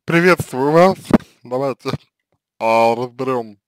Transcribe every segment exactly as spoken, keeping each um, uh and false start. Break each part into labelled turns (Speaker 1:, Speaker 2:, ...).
Speaker 1: Приветствую вас. Давайте а, разберем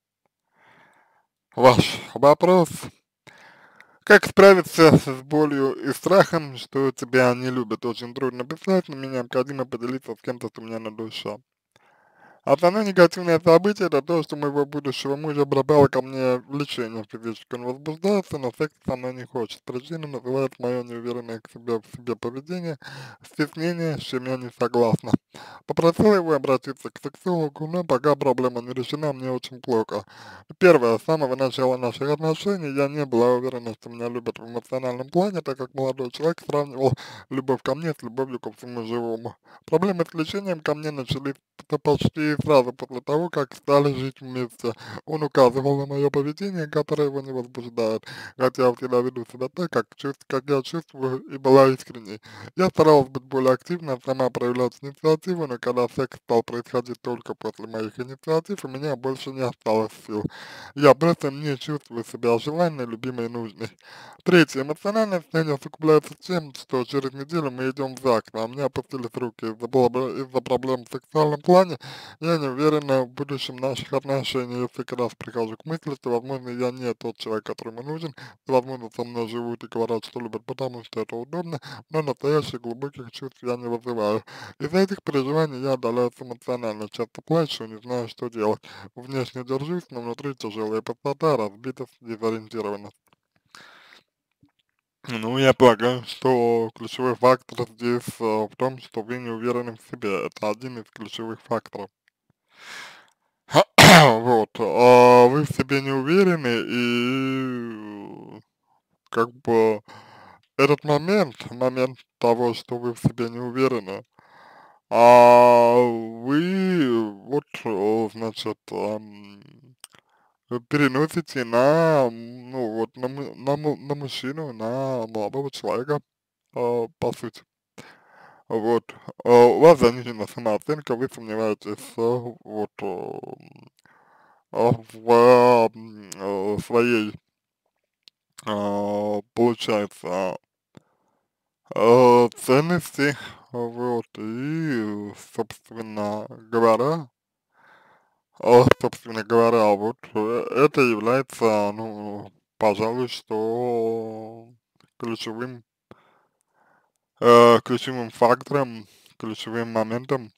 Speaker 1: ваш вопрос. Как справиться с болью и страхом, что тебя не любят? Очень трудно писать, но мне необходимо поделиться с кем-то, что у меня на душе. Основное негативное событие — это то, что моего будущего мужа пропало ко мне влечение физически. Он возбуждается, но секс со мной не хочет. Причина называется мое неуверенное к себе, в себе поведение, стеснение, с чем я не согласна. Попросила его обратиться к сексологу, но пока проблема не решена, мне очень плохо. Первое, с самого начала наших отношений я не была уверена, что меня любят в эмоциональном плане, так как молодой человек сравнивал любовь ко мне с любовью ко всему живому. Проблемы с лечением ко мне начались п- почти сразу после того, как стали жить вместе. Он указывал на мое поведение, которое его не возбуждает, хотя я всегда веду себя так, как, чувств, как я чувствую, и была искренней. Я старалась быть более активной, сама проявлять инициативу, но когда секс стал происходить только после моих инициатив, у меня больше не осталось сил. Я просто не чувствую себя желанной, любимой и нужной. Третье. Эмоциональное состояние усугубляется тем, что через неделю мы идем в ЗАГС, а у меня опустились руки из-за бла- из-за проблем в сексуальном плане. Я не уверена в будущем наших отношений, если как раз прихожу к мысли, что, возможно, я не тот человек, который мне нужен, и, возможно, со мной живут и говорят, что любят, потому что это удобно, но настоящих глубоких чувств я не вызываю. Из-за этих переживаний я отдаляюсь эмоционально, часто плачу, не знаю, что делать. Внешне держусь, но внутри тяжелая пустота, разбитость, дезориентированность. Ну, я полагаю, что ключевой фактор здесь э, в том, что вы не уверены в себе. Это один из ключевых факторов. Вот. А вы в себе не уверены, и как бы этот момент, момент того, что вы в себе не уверены, а вы вот, э, значит, ам, переносите на, м, ну вот, на, му- на, му- на мужчину, на молодого человека, а, по сути. Вот. А у вас занижена самооценка, вы сомневаетесь, а, вот, ам, а, в, м, э, своей, а, получается, а, ценности, вот, и, собственно говоря, а, собственно говоря, вот, э, это является, ну, пожалуй, что ключевым, э, ключевым фактором, ключевым моментом,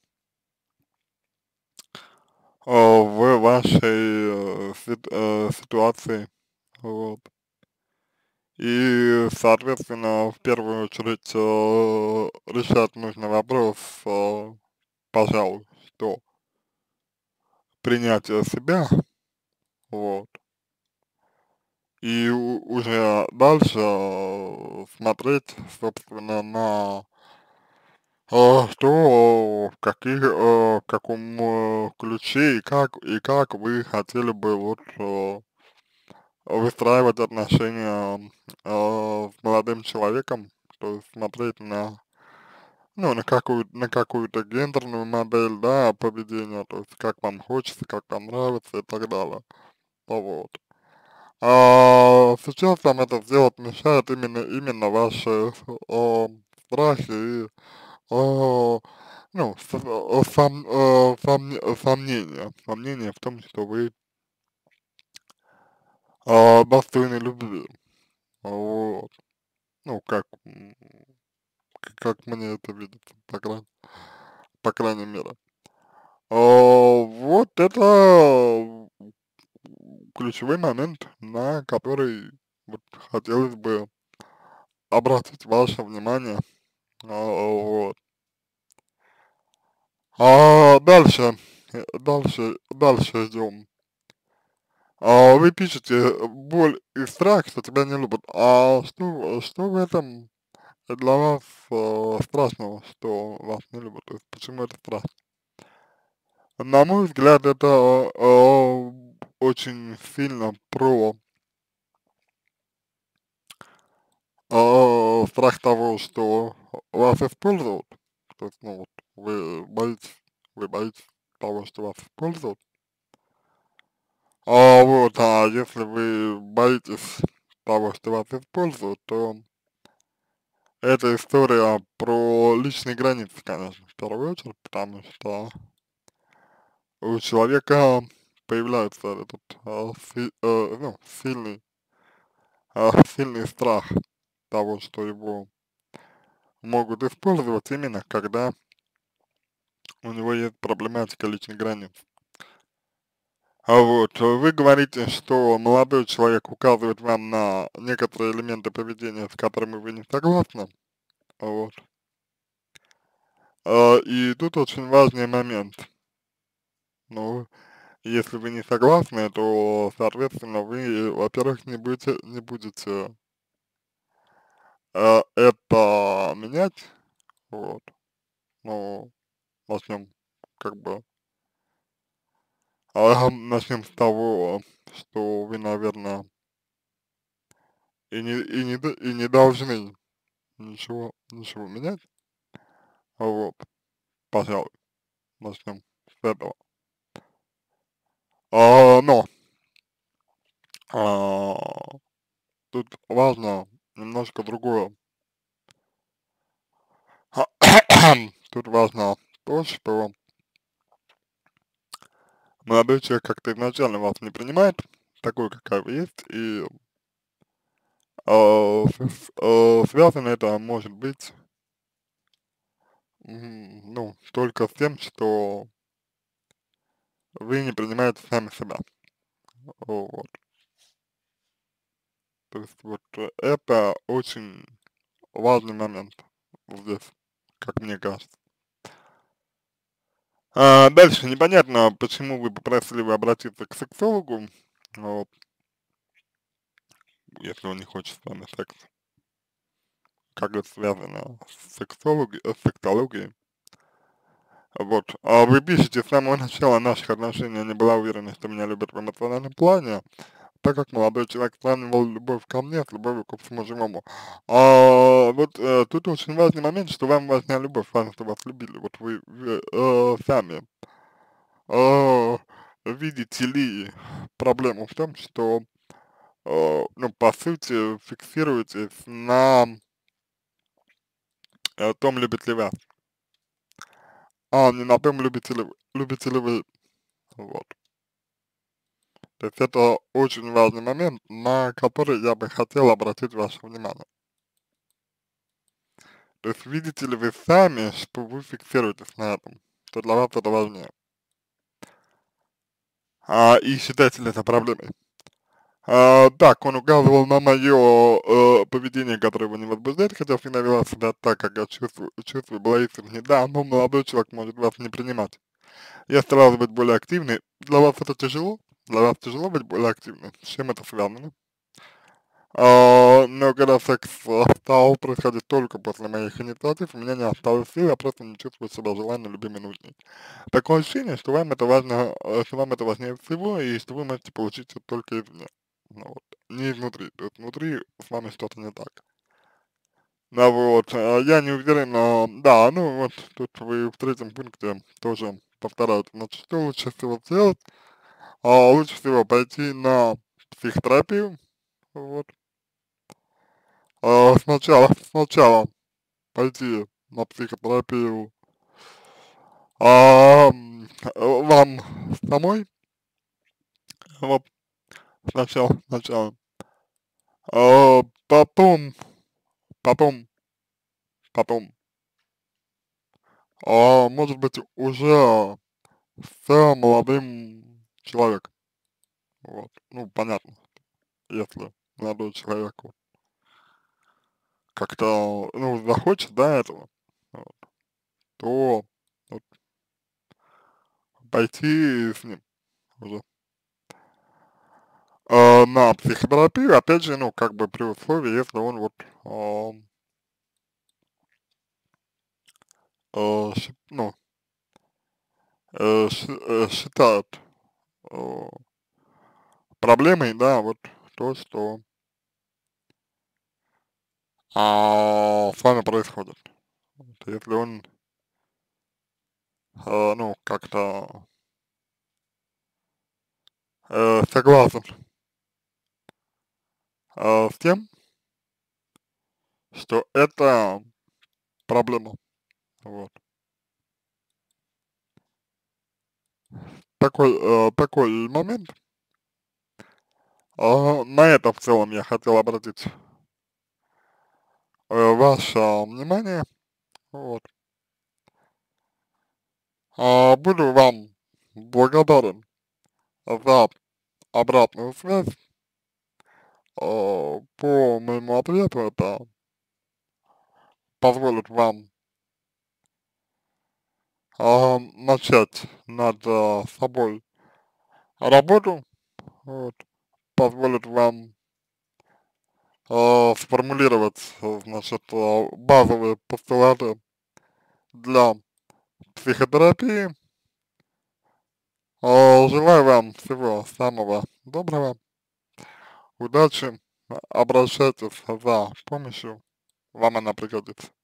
Speaker 1: а, в вашей, э, сит э, ситуации, вот. И, соответственно, в первую очередь, э, решать нужно вопрос, э, пожалуй, что принятие себя, вот, и у уже дальше, э, смотреть, собственно, на, э, то, в каких, э, в каком, э, ключе и как и как вы хотели бы вот, э, выстраивать отношения, э, с молодым человеком, то есть смотреть на, ну, на какую на какую-то гендерную модель, да, поведения, то есть как вам хочется, как вам нравится и так далее. Вот. А сейчас вам это сделать мешает именно именно ваши, э, страхи и, э, ну, с э, сом э, сомне сомнения сомнения в том, что вы, э, достойны любви. Вот. Ну, как, м, к как мне это видится, по крайней по крайней мере. А, вот это ключевой момент, на который вот хотелось бы обратить ваше внимание. А, вот. А дальше, э, дальше, дальше идем. А вы пишете э, боль и страх, что тебя не любят. А что, что в этом для вас э, страшного, что вас не любят? То есть почему это страшно? На мой взгляд, это э, очень сильно про э, страх того, что вас используют. То есть, ну вот, вы боитесь, вы боитесь того, что вас используют. А вот, а если вы боитесь того, что вас используют, то это история про личные границы, конечно, в первую очередь, потому что у человека появляется этот, а, си э, ну, сильный, а, сильный страх того, что его могут использовать именно когда у него есть проблематика личных границ. А вот, э, вы говорите, что молодой человек указывает вам на некоторые элементы поведения, с которыми вы не согласны. Вот. А, и тут очень важный момент. Ну, если вы не согласны, то, соответственно, вы, во-первых, не будете, не будете э, это менять. Вот. Ну, начнем как бы, а, начнем с того, что вы, наверное, и не, и не, д- и не должны ничего, ничего менять. Вот. Пожалуй, начнем с этого. А, но а, тут важно немножко другое. Тут важно то, что молодой человек как-то изначально вас не принимает такой, какая вы есть, и а, с- а, связано это может быть, м, ну, только с тем, что вы не принимаете сами себя. Вот. То есть вот э, это очень важный момент здесь, как мне кажется. А, дальше непонятно, почему вы попросили вы обратиться к сексологу, вот, если он не хочет с вами секса. Как это связано с сексологи э, с сексологией. Вот. А вы пишете: "С самого начала наших отношений я не была уверена, что меня любят в эмоциональном плане, так как молодой человек сравнивал любовь ко мне с любовью ко всему живому". А, вот, э, тут очень важный момент, что вам важна любовь, важно, чтобы вас любили. Вот вы, вы, э, сами, э, видите ли проблему в том, что, э, ну, по сути, фиксируетесь на, э, том, любит ли вас, а не на том, любите ли вы любите ли вы. Вот. То есть это очень важный момент, на который я бы хотел обратить ваше внимание. То есть видите ли вы сами, что вы фиксируетесь на этом, что для вас это важнее, а, и считаете ли это проблемой. А, так, он указывал на мое э, поведение, которое его не возбуждает, хотя всегда вела себя так, как я чувствую, чувствую, была искренне. Да, но молодой человек может вас не принимать. Я старалась быть более активной. Для вас это тяжело? Для вас тяжело быть более активной? С чем это связано? А, но когда секс а, стал происходить только после моих инициатив, у меня не осталось сил, я просто не чувствую себя желанной, любимой, нужной. Такое ощущение, что вам это важно, э, что вам это важнее всего, и что вы можете получить это только извне. Ну, вот. Не изнутри. То есть внутри с вами что-то не так. Да, вот. а Я не уверен, а, да, ну вот тут вы в третьем пункте тоже повторяете, значит, что лучше всего сделать? А, лучше всего пойти на психотерапию, вот. А, сначала, сначала пойти на психотерапию, а, м, вам самой, вот, сначала, сначала, а, потом, потом, потом, а, может быть, уже с молодым человеком, вот, ну, понятно, если молодой человек вот как-то, ну, захочет, да, этого, вот, то вот, пойти с ним уже. А, на психотерапию, опять же, ну, как бы при условии, если он вот, а, а, щи ну, э, ши э, считает, а, проблемой, да, вот то, что, а, с вами происходит. Вот если он, а, ну, как-то, э, согласен, а, с тем, что это проблема, вот, такой, э, такой момент. А, на это в целом я хотел обратить э, ваше внимание. Вот. А, буду вам благодарен за обратную связь а, по моему ответу. Это позволит вам а, начать над а, собой работу, вот, позволит вам а, сформулировать, э, значит, а, базовые постулаты для психотерапии. А, желаю вам всего самого доброго, удачи, а, обращайтесь за помощью, вам она пригодится.